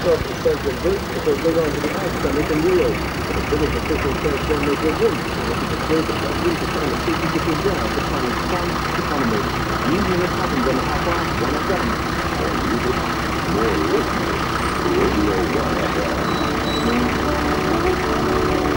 Microsoft says that this will go on to the ice summit in Rio. The British official says they'll make a win, and it is a great opportunity to find a significant ground to find some economy. Usually it happens on the half-hour, 1 FM. And music, more listeners, Radio 1 FM.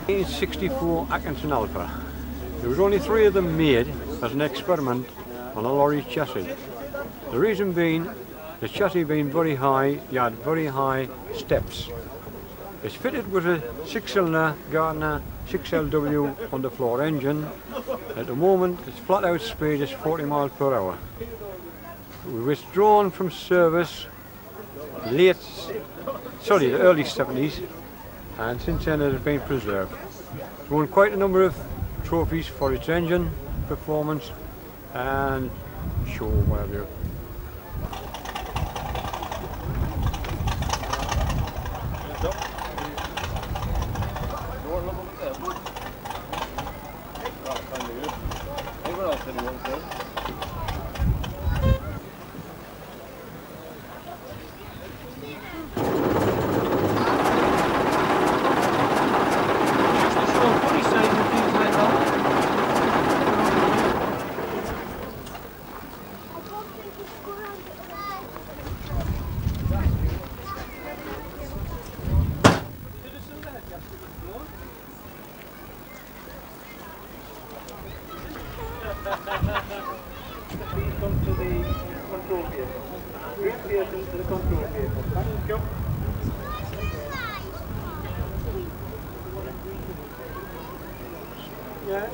1964 Atkinson Alpha. There was only 3 of them made as an experiment on a lorry chassis. The reason being, the chassis being very high, you had very high steps. It's fitted with a 6-cylinder Gardner 6LW underfloor engine. At the moment, its flat out speed is 40 miles per hour. We withdrawn from service the early 70s, and since then it has been preserved. It's won quite a number of trophies for its engine performance and show, whatever. Please come to the control vehicle. Bring vehicle to the control vehicle. Thank you. Yes.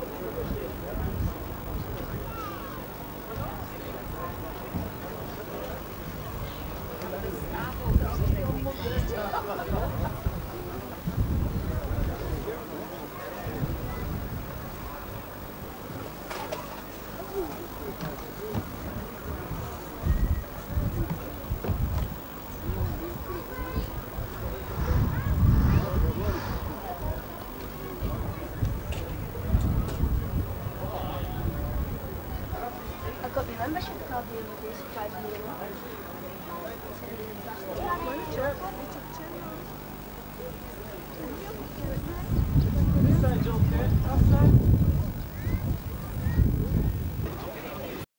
I've got my membership card here with this $5 million.